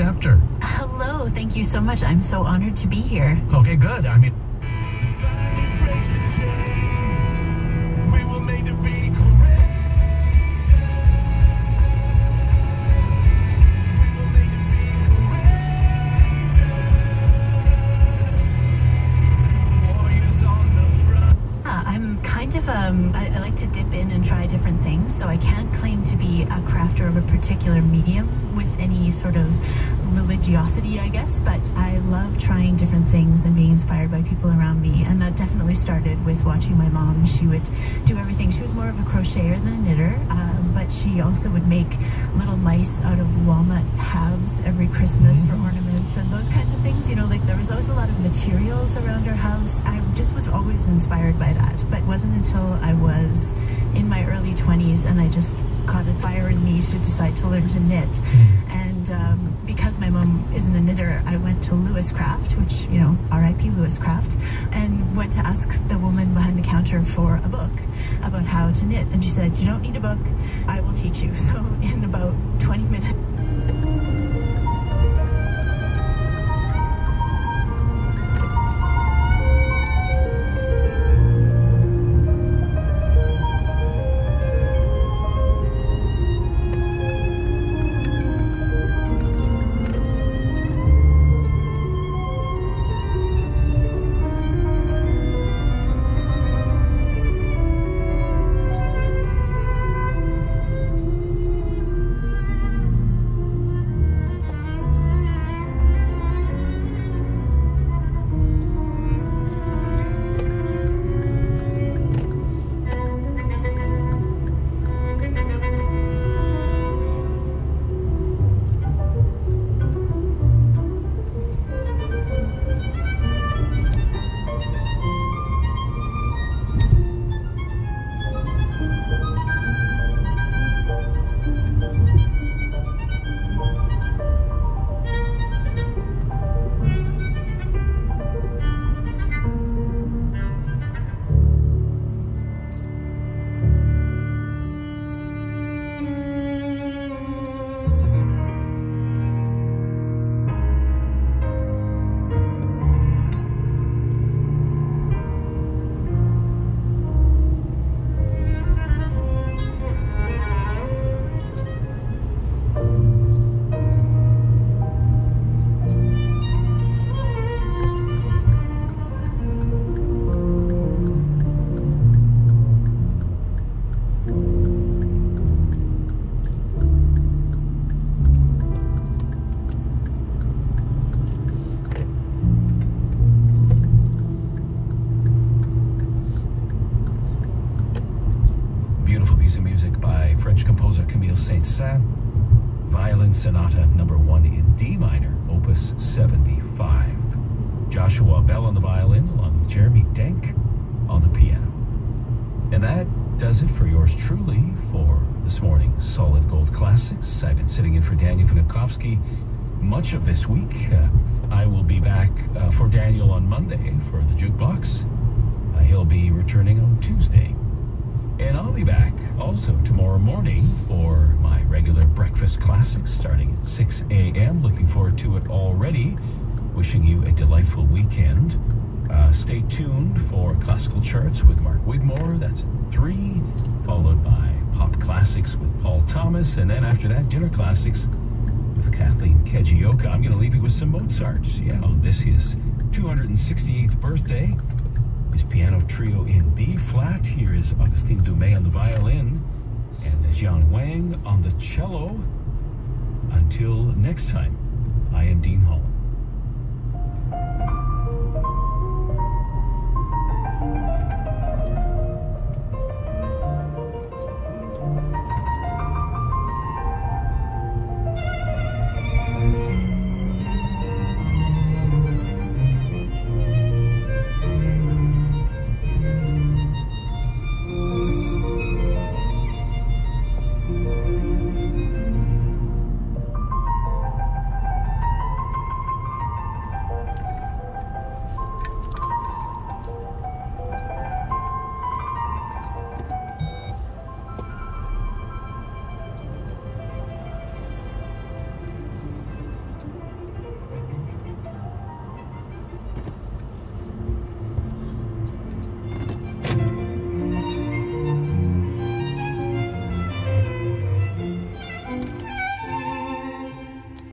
chapter. Hello, thank you so much. I'm so honored to be here. Okay, good. I mean... I like to dip in and try different things, so I can't claim to be a crafter of a particular medium with any sort of religiosity, I guess, but I love trying different things and being inspired by people around me, and that definitely started with watching my mom. She would do everything. She was more of a crocheter than a knitter, but she also would make little mice out of walnut halves every Christmas for ornaments and those kinds of things. You know, like there was always a lot of materials around our house. I just was always inspired by that, but it wasn't until I was in my early 20s and I just caught a fire in me to decide to learn to knit. And because my mom isn't a knitter, I went to Lewis Craft, which, you know, R.I.P. Lewis Craft, and went to ask the woman behind the counter for a book about how to knit. And she said, "You don't need a book, I will teach you." So in about 20 minutes. Violin Sonata Number 1 in D minor, Opus 75. Joshua Bell on the violin, along with Jeremy Denk on the piano. And that does it for yours truly for this morning's Solid Gold Classics. I've been sitting in for Daniel Vinikovsky much of this week. I will be back for Daniel on Monday for the Jukebox. He'll be returning on Tuesday. And I'll be back also tomorrow morning for my regular breakfast classics starting at 6 a.m. Looking forward to it already. Wishing you a delightful weekend. Stay tuned for Classical Charts with Mark Wigmore. That's at 3, followed by Pop Classics with Paul Thomas. And then after that, Dinner Classics with Kathleen Kejioka. I'm going to leave you with some Mozart. Yeah, on this his 268th birthday. His piano trio in B flat. Here is Augustine Dumay on the violin and Jian Wang on the cello. Until next time, I am Dean Holland.